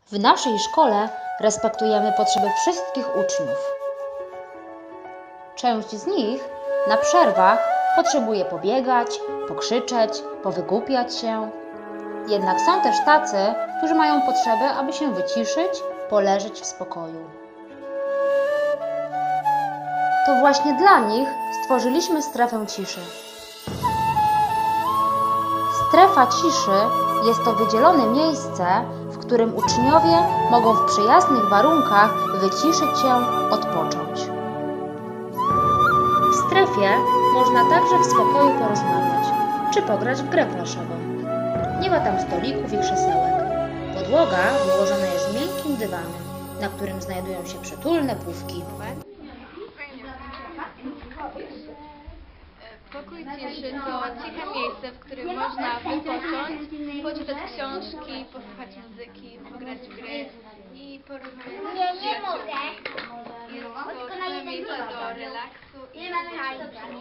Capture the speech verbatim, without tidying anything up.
W naszej szkole respektujemy potrzeby wszystkich uczniów. Część z nich na przerwach potrzebuje pobiegać, pokrzyczeć, powygłupiać się. Jednak są też tacy, którzy mają potrzebę, aby się wyciszyć, poleżeć w spokoju. To właśnie dla nich stworzyliśmy strefę ciszy. Strefa ciszy jest to wydzielone miejsce, w którym uczniowie mogą w przyjaznych warunkach wyciszyć się, odpocząć. W strefie można także w spokoju porozmawiać, czy pograć w grę planszową. Nie ma tam stolików i krzesełek. Podłoga wyłożona jest miękkim dywanem, na którym znajdują się przytulne płówki. Pokój ciszy to ciche miejsce, w którym można wypocząć, poczytać książki, posłuchać muzyki, pograć w gry i porozmawiać z przyjaciółmi. Jest to ciche miejsce do relaksu i